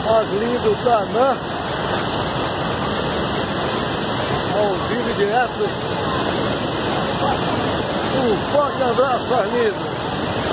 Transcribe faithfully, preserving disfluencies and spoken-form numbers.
Arlindo Danã, ao vivo e direto. Um forte abraço, Arlindo.